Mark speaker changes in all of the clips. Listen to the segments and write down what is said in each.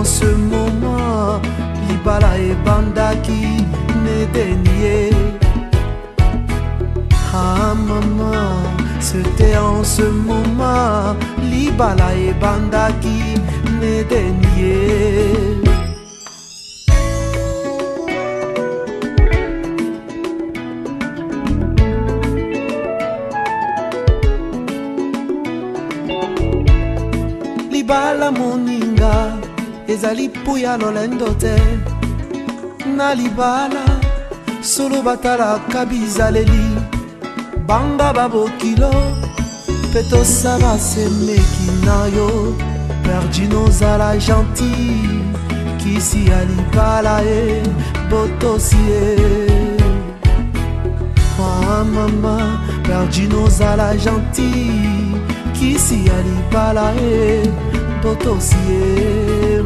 Speaker 1: en ce moment libala ebandaki nedenie. Ah maman, c'était en ce moment libala ebandaki nedenie. Libala moninga ezali puya lolendo te. Na libala solo batalaka bizaleli. Banga babokilo peto saba semeki na yo. Perdi nozala gentil kisi ya libala e botosi e. Ah mama, perdi nozala gentil kisi ya libala e botosi e.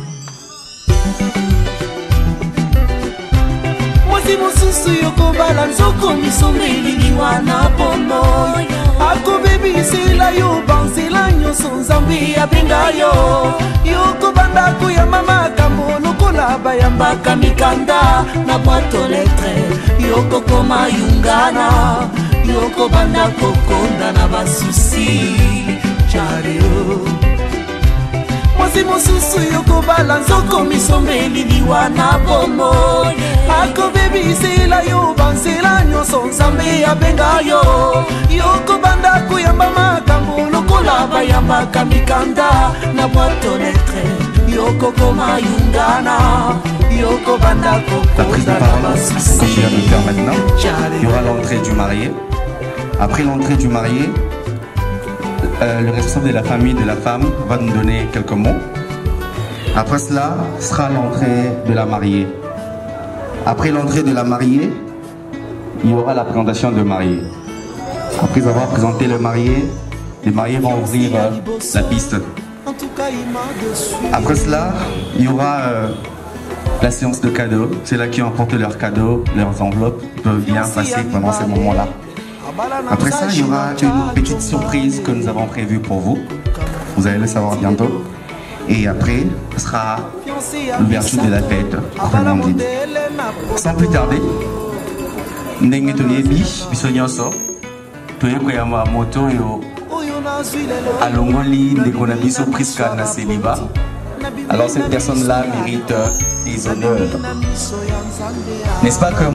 Speaker 1: Mwasi mosusu yokobala nzoko misombe eliliwa na pono. Akobebisela yo banzela nyonso nzambe abenga yo. Yokobanda koyamba makambo lokola bayambaka mikanda na boîte lettre. Yokokoma yungana, yokobanda kokonda na basusi jareo. Mwasi mosusu yokobala nzoko misombe eliliwa na bomo. Akobebisela yo banzela nyonso nzambe abenga yo. Yokobanda koyamba makambo lokola bayambaka mikanda na boîte lettre. Yokokoma yungana, yokobanda kokonda na basusi.
Speaker 2: Maintenant, il y aura l'entrée du marié. Après l'entrée du marié, le responsable de la famille de la femme va nous donner quelques mots. Après cela sera l'entrée de la mariée. Après l'entrée de la mariée, il y aura la présentation de mariée. Après avoir présenté le marié, les mariés vont ouvrir la piste. Après cela, il y aura la séance de cadeaux. C'est là qui ont emporté leurs cadeaux, leurs enveloppes, peuvent bien passer pendant ces moments-là. Après ça, il y aura une petite surprise que nous avons prévue pour vous. Vous allez le savoir bientôt. Et après, ce sera l'ouverture de la fête, proprement dite. Sans plus tarder, ndenge toyebi biso nyonso toyekoyamba moto oyo alongoli ndeko na biso Priska na célibat. Alors cette personne-là mérite des honneurs. N'est-ce pas que